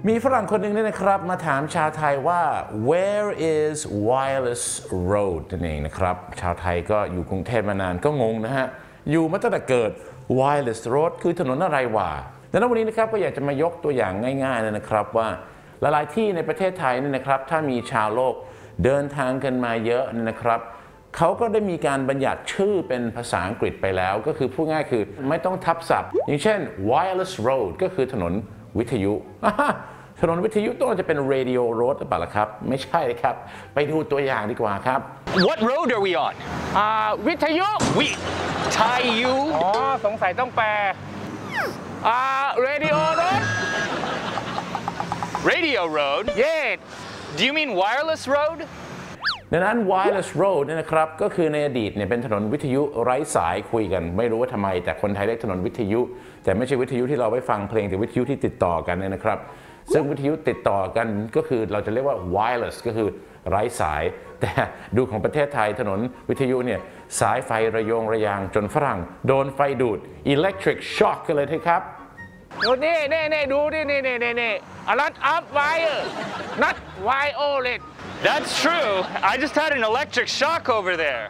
มีฝรั่งคนหนึ่งเนี่ยนะครับมาถามชาวไทยว่า where is Wireless Road นั่นเองนะครับชาวไทยก็อยู่กรุงเทพมานานก็งงนะฮะอยู่มาตั้งแต่เกิด Wireless Road คือถนนอะไรวะดังนั้นวันนี้นะครับก็อยากจะมายกตัวอย่างง่ายๆเลยนะครับว่าหลายๆที่ในประเทศไทยนี่นะครับถ้ามีชาวโลกเดินทางกันมาเยอะนะครับเขาก็ได้มีการบัญญัติชื่อเป็นภาษาอังกฤษไปแล้วก็คือพูดง่ายคือไม่ต้องทับศัพท์อย่างเช่น wireless road ก็คือถนนวิทยุถนนวิทยุต้องจะเป็น radio road หรือเปล่าล่ะครับไม่ใช่เลยครับไปดูตัวอย่างดีกว่าครับ What road are we on วิทยุ We Thai you อ๋อสงสัยต้องแปลradio road Radio road yes Do you mean wireless road ดังนั้น wireless road เนี่ยนะครับก็คือในอดีตเนี่ยเป็นถนนวิทยุไร้สายคุยกันไม่รู้ว่าทำไมแต่คนไทยเรียกถนนวิทยุแต่ไม่ใช่วิทยุที่เราไว้ฟังเพลงแต่วิทยุที่ติดต่อกันเนี่ยนะครับซึ่งวิทยุติดต่อกันก็คือเราจะเรียกว่า wireless ก็คือไร้สายแต่ดูของประเทศไทยถนนวิทยุเนี่ยสายไฟระโยงระยางจนฝรั่งโดนไฟดูด electric shock กันเลยทีครับดูนี่ดูนี่not up wire not violet That's true I just had an electric shock over there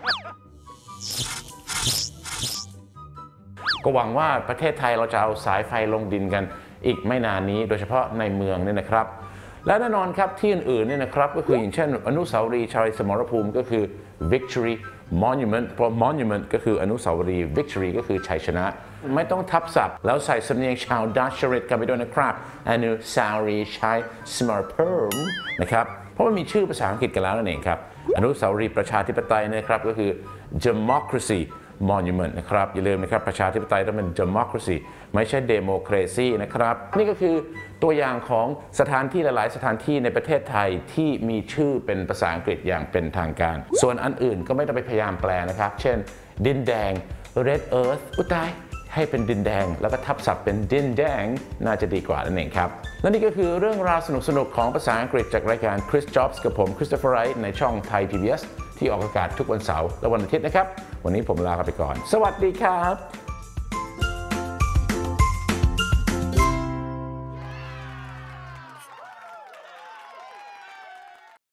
ก็หวังว่าประเทศไทยเราจะเอาสายไฟลงดินกันอีกไม่นานนี้โดยเฉพาะในเมืองเนี่ยนะครับและแน่นอนครับที่อื่นๆเนี่ยนะครับก็คืออย่างเช่นอนุสาวรีย์ชัยสมรภูมิก็คือ Victory Monument เพราะ Monument ก็คืออนุสาวรีย์ Victory ก็คือชัยชนะไม่ต้องทับศัพท์แล้วใส่สำเนียงชาวดัชริตกันไปด้วยนะครับอนุสาวรีย์ชัยสมรภูมินะครับเพราะมันมีชื่อภาษาอังกฤษกันแล้วนั่นเองครับอนุสาวรีย์ประชาธิปไตยนะครับก็คือ Democracy Monument นะครับอย่าลืมนะครับประชาธิปไตยต้องเป็น democracy ไม่ใช่ democracy นะครับนี่ก็คือตัวอย่างของสถานที่หลายๆสถานที่ในประเทศไทยที่มีชื่อเป็นภาษาอังกฤษอย่างเป็นทางการส่วนอันอื่นก็ไม่ต้องไปพยายามแปลนะครับเช่นดินแดง red earth อุยตายให้เป็นดินแดงแล้วก็ทับศัพท์เป็นดินแดงน่าจะดีกว่านั่นเองครับและนี่ก็คือเรื่องราวสนุกๆของภาษาอังกฤษจากรายการ Chris Jobs กับผมคริสโตเฟอร์ไรท์ในช่องไทย PBS ที่ออกอากาศทุกวันเสาร์และวันอาทิตย์นะครับวันนี้ผมลาไปก่อนสวัสดีครับ